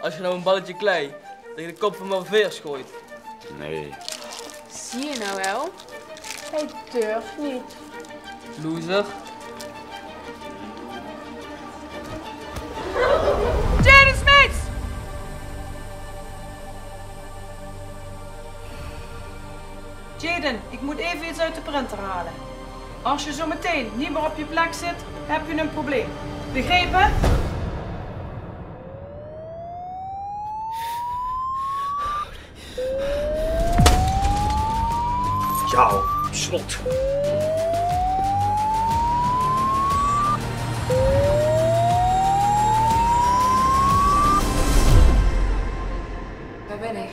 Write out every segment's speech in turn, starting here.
als je nou een balletje klei tegen de kop van mijn veers gooit? Nee. Zie je nou wel? Hij durft niet. Loser. Jaden Smith! Jaden, ik moet even iets uit de printer halen. Als je zo meteen niet meer op je plek zit, heb je een probleem. Begrepen? Jou, slot. Waar ben ik?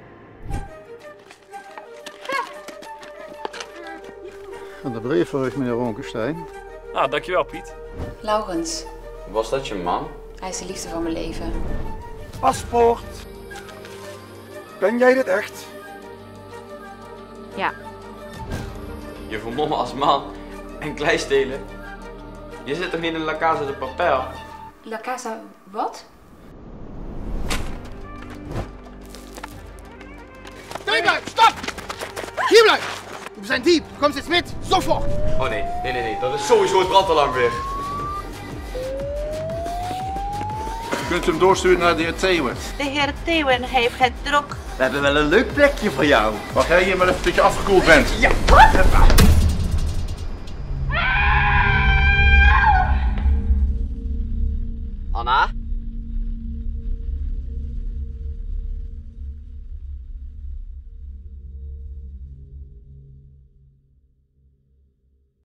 En de brief voor u, meneer Ronkenstein. Ah, dankjewel Piet. Laurens. Was dat je man? Hij is de liefde van mijn leven. Paspoort. Ben jij dit echt? Ja. Je vermommen als man en klei stelen? Je zit toch niet in La Casa de Papel? La Casa, wat? Stehen bleiben! Stopp! Hier bleiben! Du bist ein Dieb! Du kommst jetzt mit! Sofort! Oh nee. Dat is sowieso het brandalarm weer. Je kunt hem doorsturen naar de heer Theeuwen. De heer Theeuwen heeft het druk. We hebben wel een leuk plekje voor jou. Wacht jij hier maar even tot je afgekoeld bent. Ja, wat?